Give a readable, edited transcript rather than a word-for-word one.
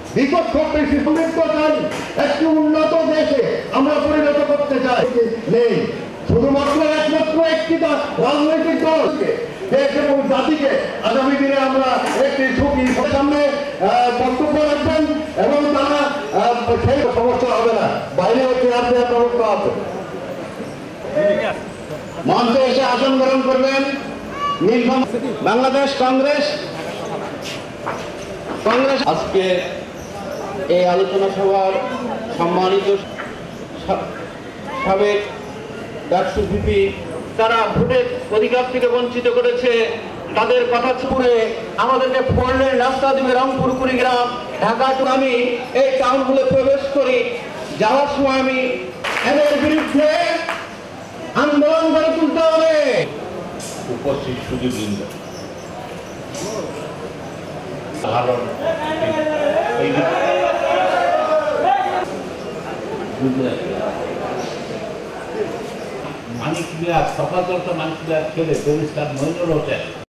বিপক্ষ বেশি সমৃদ্ধ চাই, একটি উন্নত দেশে আমরা পরিণত করতে চাই নেই। শুধুমাত্র একমাত্র একটি রাজনৈতিক দলকে, দেশ এবং জাতিকে আগামী দিনে আমরা একটি ঝুঁকি সামনে বক্তব্য রাখবেন এবং তারা সেই সমস্যা হবে না, বাইরে চেয়ার দেওয়ার ব্যবস্থা আছে। মঞ্চে এসে আসন গ্রহণ করবেন বাংলাদেশ কংগ্রেস। আজকে এই আলোচনা সভার সম্মানিত সাবেক ডাকসু ভিপি, তারা ভোটের অধিকার থেকে বঞ্চিত করেছে, তাদের কথা শুনে আমাদেরকে 4 লেন রাস্তা দেবে রংপুর কুড়িগ্রাম ঢাকা। আমি এই টাউনগুলো প্রবেশ করি, যাওয়ার সময় আমি এদের বিরুদ্ধে আন্দোলন করে তুলতে হবে। উপস্থিত সুধীবৃন্দ, মানিক মিয়া সফাতর্ত মানিক মিয়া ছেলে ব্যারিস্টার মইনুল হোসেন